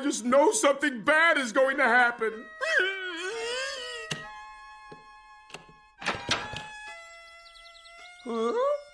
just know something bad is going to happen. Huh?